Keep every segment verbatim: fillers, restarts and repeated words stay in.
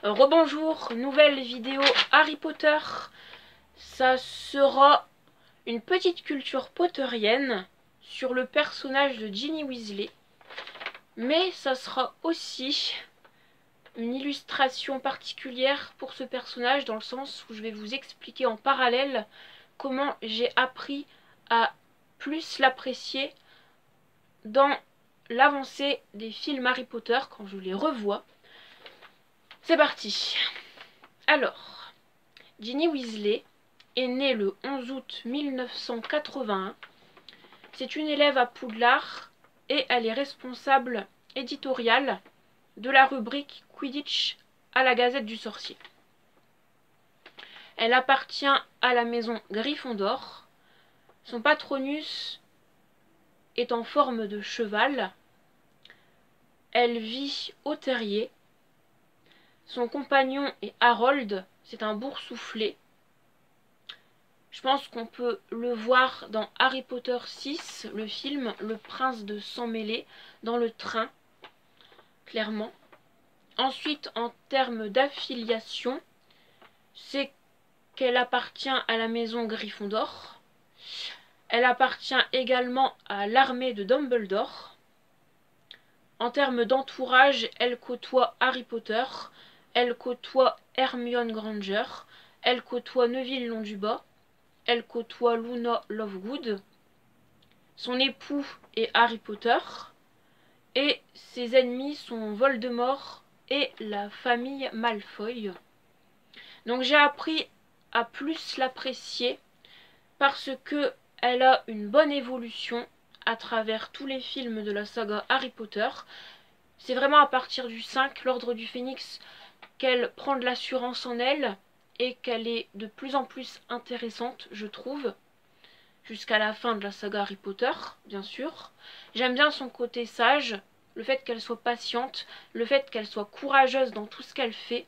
Rebonjour, nouvelle vidéo Harry Potter. Ça sera une petite culture potterienne sur le personnage de Ginny Weasley. Mais ça sera aussi une illustration particulière pour ce personnage, dans le sens où je vais vous expliquer en parallèle comment j'ai appris à plus l'apprécier dans l'avancée des films Harry Potter quand je les revois. C'est parti. Alors, Ginny Weasley est née le onze août mille neuf cent quatre-vingt-un. C'est une élève à Poudlard et elle est responsable éditoriale de la rubrique Quidditch à la Gazette du Sorcier. Elle appartient à la maison Gryffondor. Son patronus est en forme de cheval. Elle vit au terrier. Son compagnon est Harold, c'est un boursouflé. Je pense qu'on peut le voir dans Harry Potter six, le film, le prince de Sang-Mêlé, dans le train, clairement. Ensuite, en termes d'affiliation, c'est qu'elle appartient à la maison Gryffondor. Elle appartient également à l'armée de Dumbledore. En termes d'entourage, elle côtoie Harry Potter. Elle côtoie Hermione Granger, elle côtoie Neville Londubat, elle côtoie Luna Lovegood, son époux est Harry Potter, et ses ennemis sont Voldemort et la famille Malfoy. Donc j'ai appris à plus l'apprécier parce que elle a une bonne évolution à travers tous les films de la saga Harry Potter. C'est vraiment à partir du cinq, l'Ordre du Phénix, qu'elle prend de l'assurance en elle et qu'elle est de plus en plus intéressante, je trouve, jusqu'à la fin de la saga Harry Potter, bien sûr. J'aime bien son côté sage, le fait qu'elle soit patiente, le fait qu'elle soit courageuse dans tout ce qu'elle fait.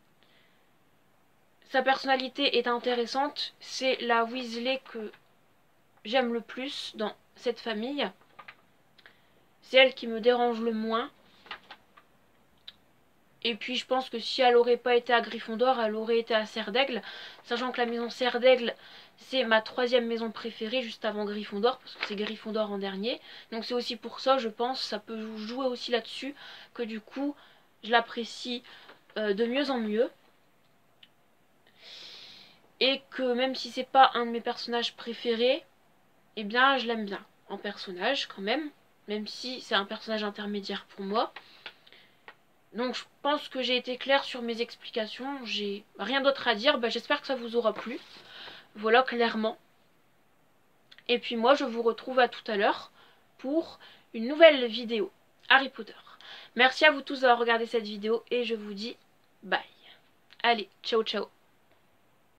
Sa personnalité est intéressante, c'est la Weasley que j'aime le plus dans cette famille. C'est elle qui me dérange le moins. Et puis je pense que si elle n'aurait pas été à Gryffondor, elle aurait été à Serre d'Aigle. Sachant que la maison Serre d'Aigle, c'est ma troisième maison préférée, juste avant Gryffondor, parce que c'est Gryffondor en dernier. Donc c'est aussi pour ça, je pense, ça peut jouer aussi là-dessus, que du coup, je l'apprécie euh, de mieux en mieux. Et que même si c'est pas un de mes personnages préférés, eh bien je l'aime bien en personnage quand même. Même si c'est un personnage intermédiaire pour moi. Donc je pense que j'ai été claire sur mes explications, j'ai rien d'autre à dire, bah, j'espère que ça vous aura plu, voilà clairement. Et puis moi je vous retrouve à tout à l'heure pour une nouvelle vidéo Harry Potter. Merci à vous tous d'avoir regardé cette vidéo et je vous dis bye. Allez, ciao ciao.